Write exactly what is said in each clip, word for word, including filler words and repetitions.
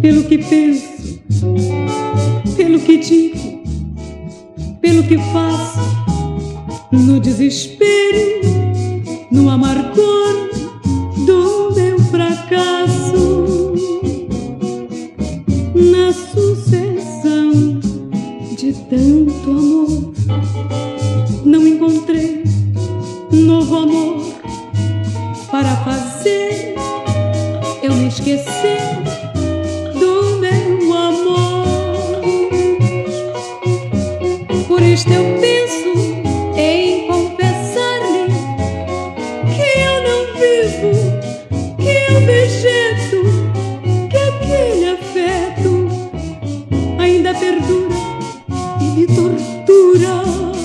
pelo que penso, pelo que digo, pelo que faço, no desespero, no amargor do meu fracasso, na sucessão de tanto amor, não encontrei novo amor para fazer eu me esquecer do meu amor. Por isto eu penso em confessar-lhe que eu não vivo, que eu vegeto, que aquele afeto ainda perdura e me tortura.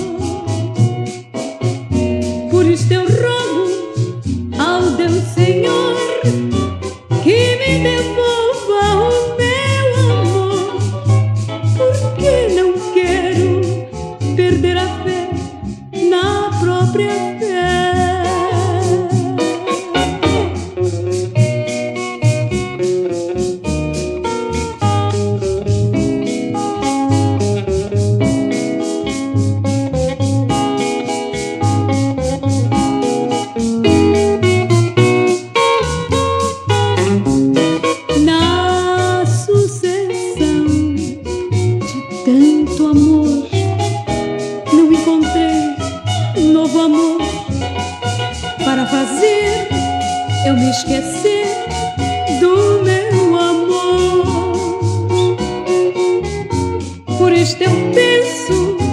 Por isto eu rogo ao Deus Senhor que me devolva o meu amor, porque não quero perder a fé na própria fé. Tanto amor, não encontrei novo amor para fazer eu me esquecer do meu amor. Por isto eu penso